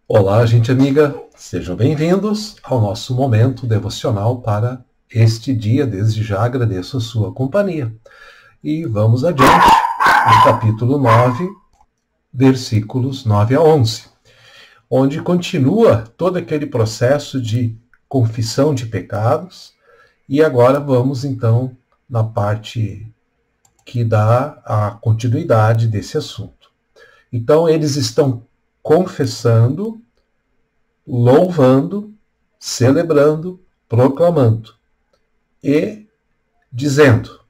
Olá, gente amiga, sejam bem-vindos ao nosso momento devocional para este dia. Desde já agradeço a sua companhia. E vamos adiante no capítulo 9, versículos 9 a 11, onde continua todo aquele processo de confissão de pecados. E agora vamos então na parte que dá a continuidade desse assunto. Então eles estão confessando, louvando, celebrando, proclamando e dizendo: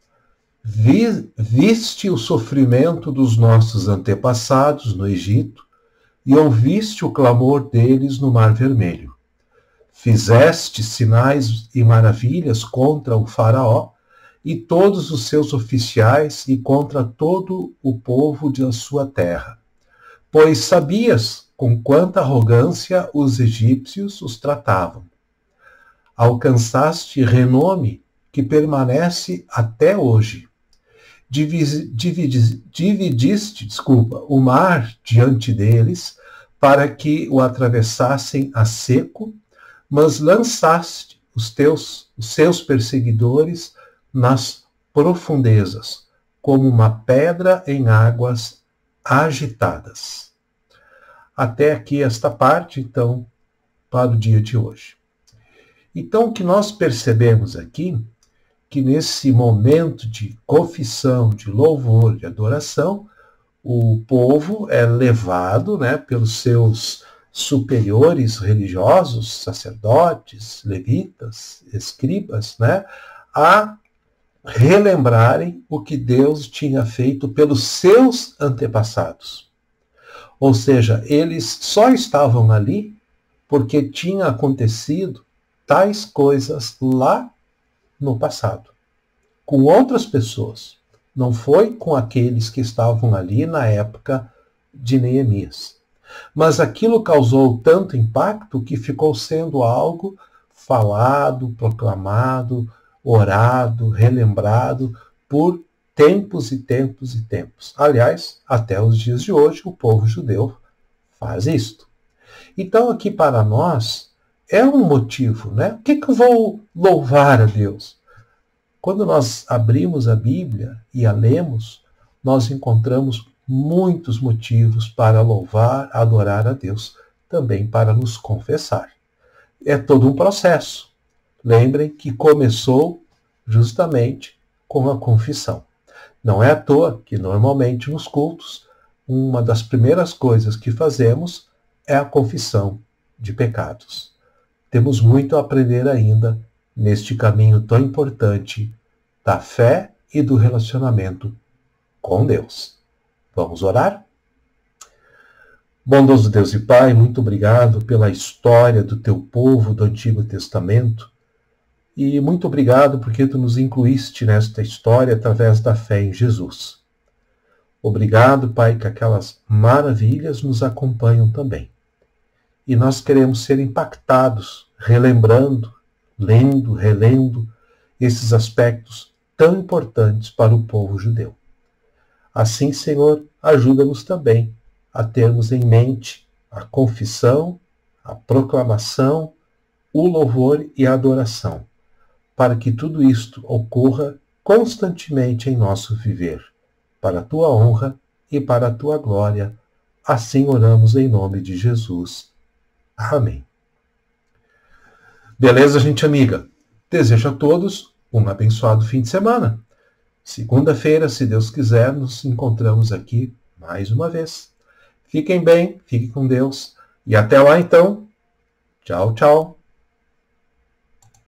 viste o sofrimento dos nossos antepassados no Egito e ouviste o clamor deles no Mar Vermelho. Fizeste sinais e maravilhas contra o faraó e todos os seus oficiais e contra todo o povo da sua terra, pois sabias com quanta arrogância os egípcios os tratavam. Alcançaste renome que permanece até hoje. Dividiste o mar diante deles para que o atravessassem a seco, mas lançaste os seus perseguidores nas profundezas, como uma pedra em águas agitadas. Até aqui esta parte, então, para o dia de hoje. Então, o que nós percebemos aqui, que nesse momento de confissão, de louvor, de adoração, o povo é levado, pelos seus superiores religiosos, sacerdotes, levitas, escribas, a relembrarem o que Deus tinha feito pelos seus antepassados. Ou seja, eles só estavam ali porque tinha acontecido tais coisas lá no passado, com outras pessoas. Não foi com aqueles que estavam ali na época de Neemias. Mas aquilo causou tanto impacto que ficou sendo algo falado, proclamado, orado, relembrado por tempos e tempos e tempos. Aliás, até os dias de hoje, o povo judeu faz isto. Então, aqui para nós, é um motivo, O que eu vou louvar a Deus? Quando nós abrimos a Bíblia e a lemos, nós encontramos muitos motivos para louvar, adorar a Deus, também para nos confessar. É todo um processo. Lembrem que começou justamente com a confissão. Não é à toa que normalmente nos cultos, uma das primeiras coisas que fazemos é a confissão de pecados. Temos muito a aprender ainda neste caminho tão importante da fé e do relacionamento com Deus. Vamos orar? Bondoso Deus e Pai, muito obrigado pela história do teu povo do Antigo Testamento e muito obrigado porque tu nos incluíste nesta história através da fé em Jesus. Obrigado, Pai, que aquelas maravilhas nos acompanham também. E nós queremos ser impactados, relembrando, lendo, relendo esses aspectos tão importantes para o povo judeu. Assim, Senhor, ajuda-nos também a termos em mente a confissão, a proclamação, o louvor e a adoração, para que tudo isto ocorra constantemente em nosso viver, para a tua honra e para a tua glória. Assim oramos em nome de Jesus. Amém. Beleza, gente amiga? Desejo a todos um abençoado fim de semana. Segunda-feira, se Deus quiser, nos encontramos aqui mais uma vez. Fiquem bem, fiquem com Deus e até lá então. Tchau, tchau.